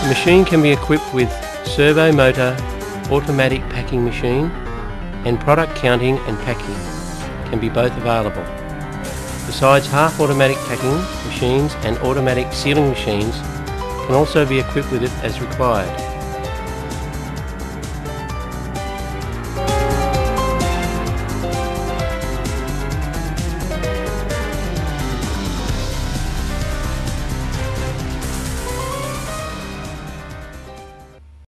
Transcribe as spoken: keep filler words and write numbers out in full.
machine can be equipped with servo motor, automatic packing machine, and product counting and packing can be both available. Besides, half automatic packing machines and automatic sealing machines can also be equipped with it as required.